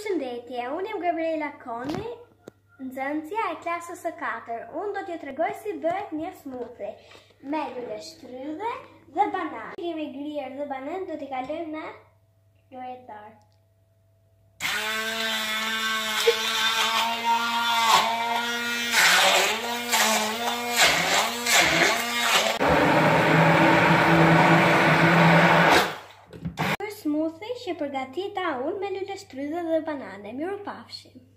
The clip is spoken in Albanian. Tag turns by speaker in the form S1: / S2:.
S1: Përshëndetje, unë jam Gabriela Koni, nxënësja e klasës së 4. Unë do t'ju tregoj si bëhet një smoothie me lule shtrydhe dhe banan. Kemi grier dhe banan, do t'i kalojmë në llojetar. Smoothie që përgatita unë me lule shtrydhe dhe banane. Mirupafshim.